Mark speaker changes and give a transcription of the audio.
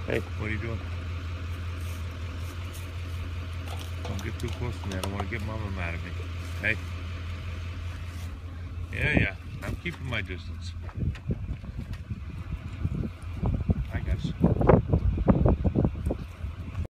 Speaker 1: Hey, what are you doing? Don't get too close to me. I don't want to get Mama mad at me. Hey. Yeah. I'm keeping my distance. I guess.